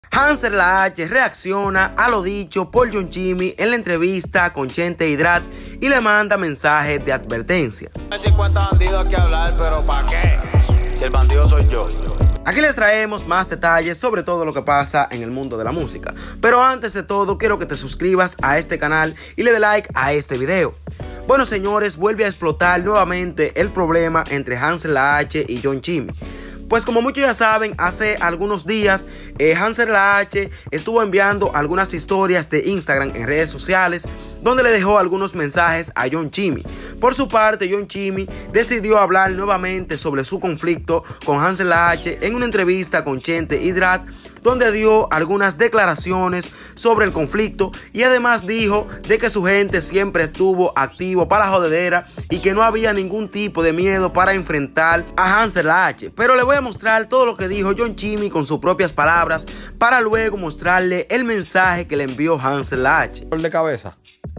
Hansel La H reacciona a lo dicho por John Chimmy en la entrevista con Chente Hidrat y le manda mensajes de advertencia. Hay 50 bandidos aquí a hablar, pero ¿para qué? Si el bandido soy yo. Aquí les traemos más detalles sobre todo lo que pasa en el mundo de la música. Pero antes de todo, quiero que te suscribas a este canal y le dé like a este video. Bueno, señores, vuelve a explotar nuevamente el problema entre Hansel La H y John Chimmy. Pues como muchos ya saben, hace algunos días Hansel La H estuvo enviando algunas historias de Instagram en redes sociales donde le dejó algunos mensajes a John Chimmy. Por su parte, John Chimmy decidió hablar nuevamente sobre su conflicto con Hansel La H en una entrevista con Chente Hidrat, donde dio algunas declaraciones sobre el conflicto y además dijo de que su gente siempre estuvo activo para la jodedera y que no había ningún tipo de miedo para enfrentar a Hansel La H. Pero le voy a mostrar todo lo que dijo John Chimmy con sus propias palabras para luego mostrarle el mensaje que le envió Hansel La H. De cabeza.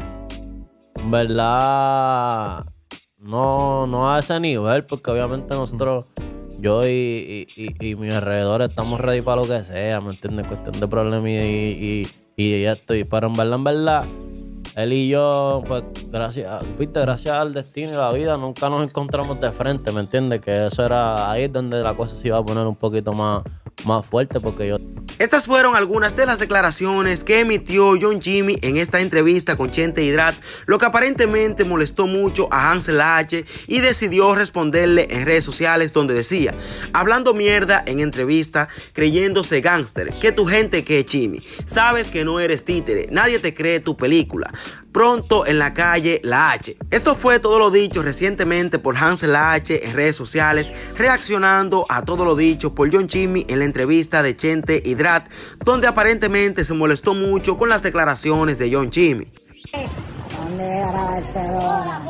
¿Verdad? No a ese nivel, porque obviamente nosotros, yo y mi alrededor estamos ready para lo que sea, ¿me entiendes? Cuestión de problemas y esto. Pero en verdad, él y yo, pues gracias al destino y la vida, nunca nos encontramos de frente, ¿me entiendes? Que eso era ahí donde la cosa se iba a poner un poquito más fuerte, porque yo... Estas fueron algunas de las declaraciones que emitió John Chimmy en esta entrevista con Chente Hidrat, lo que aparentemente molestó mucho a Hansel La H y decidió responderle en redes sociales donde decía: hablando mierda en entrevista, creyéndose gángster, que tu gente que Chimmy, sabes que no eres títere, nadie te cree tu película. Pronto en la calle La H. Esto fue todo lo dicho recientemente por Hansel La H en redes sociales, reaccionando a todo lo dicho por John Chimmy en la entrevista de Chente Hidrat, donde aparentemente se molestó mucho con las declaraciones de John Chimmy. ¿Dónde llegará Barcelona?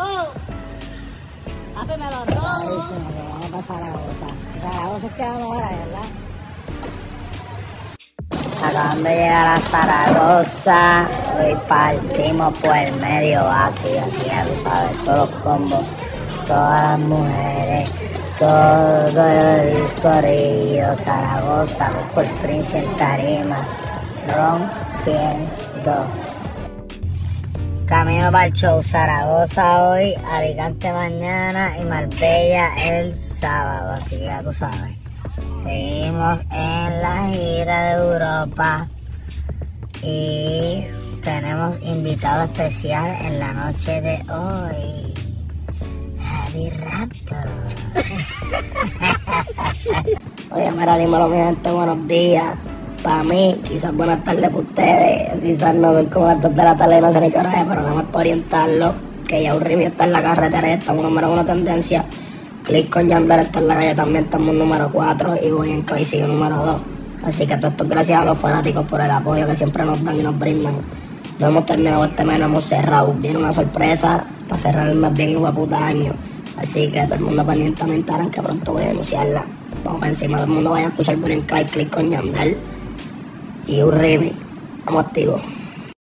Vamos a Zaragoza. Zaragoza es que vamos ahora, ¿verdad? Acaban de llegar a Zaragoza, hoy partimos por el medio así ya tú sabes, todos los combos, todas las mujeres, todo el corillo, Zaragoza, por Prince en tarima, rompiendo. Camino para el show, Zaragoza hoy, Alicante mañana y Marbella el sábado, así que ya tú sabes. Seguimos en la gira de Europa y tenemos invitado especial en la noche de hoy, Javi Raptor. Oye, mira, dímelo mi gente, buenos días. Para mí, quizás buenas tardes para ustedes, quizás no son como las 2 de la tarde, no sé ni qué hora es, pero nada más por orientarlo, que ya un review está en la carretera y estamos número 1 tendencia. Click con Yandel está en la calle también, estamos número 4 y Bonnie en Clay sigue número 2. Así que todo esto es gracias a los fanáticos por el apoyo que siempre nos dan y nos brindan. No hemos terminado este mes, no hemos cerrado. Viene una sorpresa para cerrar el mes bien y guaputa año. Así que todo el mundo pendiente me enteran que pronto voy a anunciarla. Vamos para encima, todo el mundo vaya a escuchar Bonnie en Clay, Click con Yandel y un remix. Vamos activos.